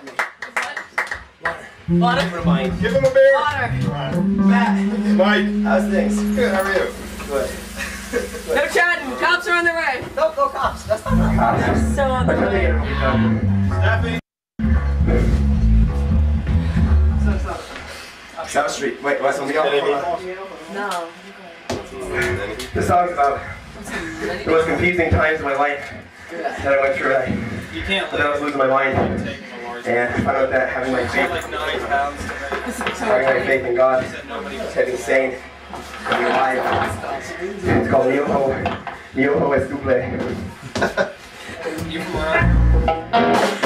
Water. Give him a beer. Water. Matt. Mike. How's things? Good, how are you? Good. No chatting. Cops are on the way. No cops. That's not right. They're so on the way. Stephanie. South Street. Wait, what's on the other? No. This song's about the most confusing times in my life that I went through. You can't I was losing my mind. take a large And I found out that having my faith, like 9 pounds today. having my faith in God, was heading insane. To be alive. It's called Mioho es Duple. You from where?